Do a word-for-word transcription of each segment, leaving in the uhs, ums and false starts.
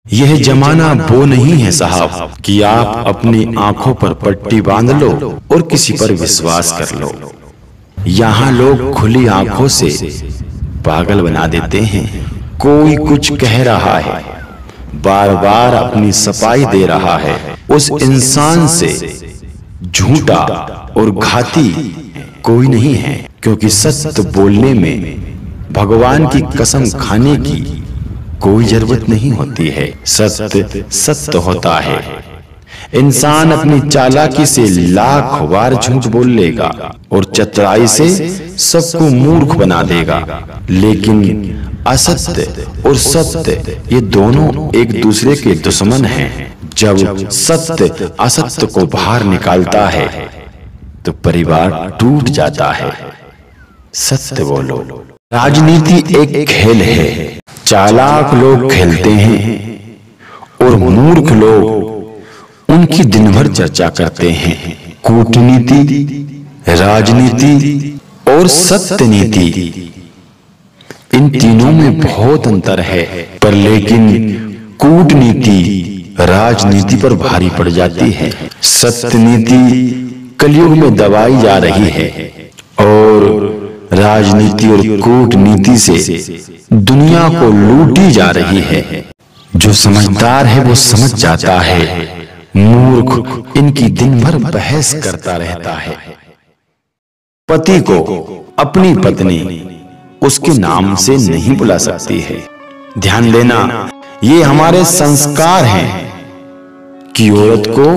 यह जमाना वो नहीं है साहब कि आप अपनी आंखों पर पट्टी बांध लो और किसी पर विश्वास कर लो। यहाँ लोग खुली आंखों से पागल बना देते हैं। कोई कुछ कह रहा है, बार बार अपनी सफाई दे रहा है, उस इंसान से झूठा और घाती कोई नहीं है, क्योंकि सत्य बोलने में भगवान की कसम खाने की कोई जरूरत नहीं होती है। सत्य सत्य होता है। इंसान अपनी चालाकी से लाख बार झूठ बोल लेगा और चतुराई से सबको मूर्ख बना देगा, लेकिन असत्य और सत्य ये दोनों एक दूसरे के दुश्मन हैं। जब सत्य असत्य को बाहर निकालता है तो परिवार टूट जाता है। सत्य बोलो। राजनीति एक खेल है। चालाक लोग खेलते हैं और मूर्ख लोग उनकी दिन भर चर्चा करते हैं। कूटनीति, राजनीति और सत्य नीति, इन तीनों में बहुत अंतर है, पर लेकिन कूटनीति राजनीति पर भारी पड़ जाती है। सत्य नीति कलयुग में दबाई जा रही है और राजनीति और कूटनीति से दुनिया को लूटी जा रही है। जो समझदार है वो समझ जाता है, मूर्ख इनकी दिन भर बहस करता रहता है। पति को अपनी पत्नी उसके नाम से नहीं बुला सकती है। ध्यान देना, ये हमारे संस्कार हैं कि औरत को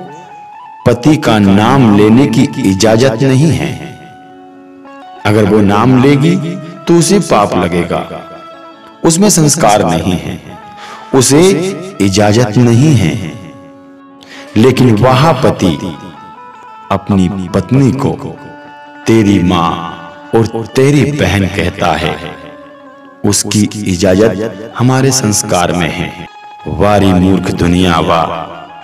पति का नाम लेने की इजाजत नहीं है। अगर वो नाम लेगी तो उसे पाप लगेगा। उसमें संस्कार नहीं है, उसे इजाजत नहीं है। लेकिन वह पति अपनी पत्नी को तेरी मां और तेरी बहन कहता है, उसकी इजाजत हमारे संस्कार में है। वारी मूर्ख दुनिया वाह।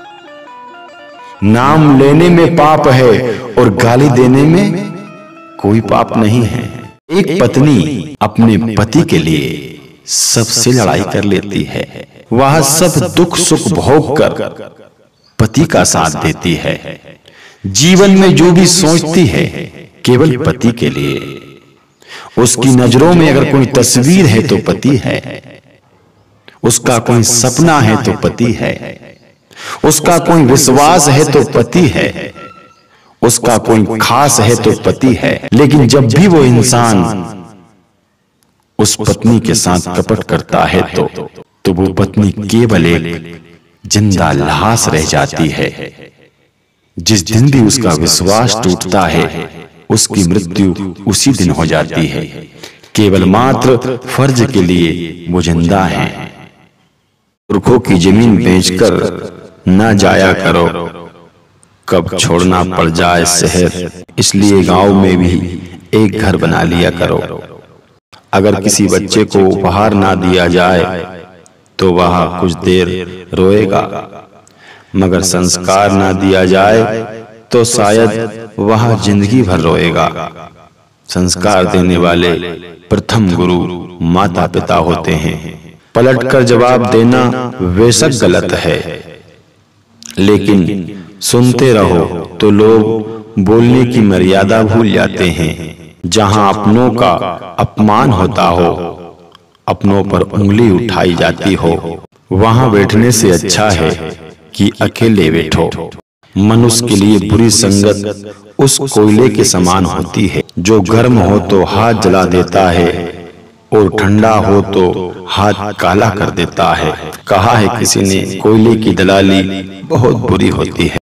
नाम लेने में पाप है और गाली देने में कोई पाप नहीं है। एक पत्नी अपने पति के लिए सबसे लड़ाई कर लेती है। वह सब दुख सुख भोग कर पति का साथ देती है। जीवन में जो भी सोचती है केवल पति के लिए। उसकी नजरों में अगर कोई तस्वीर है तो पति है, उसका कोई सपना है तो पति है, उसका कोई विश्वास है तो पति है, उसका कोई खास है तो पति है। लेकिन जब भी वो इंसान उस पत्नी के साथ कपट करता है तो तो वो पत्नी केवल एक जिंदा लाश रह जाती है। जिस दिन भी उसका विश्वास टूटता है उसकी मृत्यु उसी दिन हो जाती है। केवल मात्र फर्ज के लिए वो जिंदा है। पुरखों की जमीन बेचकर ना जाया करो, कब छोड़ना पड़ जाए शहर, इसलिए गांव में भी एक घर बना लिया करो। अगर किसी बच्चे को उपहार ना दिया जाए तो वह कुछ देर रोएगा, मगर संस्कार ना दिया जाए तो शायद वह जिंदगी भर रोएगा। संस्कार देने वाले प्रथम गुरु माता पिता होते हैं। पलटकर जवाब देना बेशक गलत है, लेकिन सुनते रहो तो लोग बोलने की मर्यादा भूल जाते हैं। जहां अपनों का अपमान होता हो, अपनों पर उंगली उठाई जाती हो, वहां बैठने से अच्छा है कि अकेले बैठो। मनुष्य के लिए बुरी संगत उस कोयले के समान होती है जो गर्म हो तो हाथ जला देता है और ठंडा हो तो हाथ काला कर देता है। कहा है किसी ने, कोयले की दलाली बहुत बुरी होती है।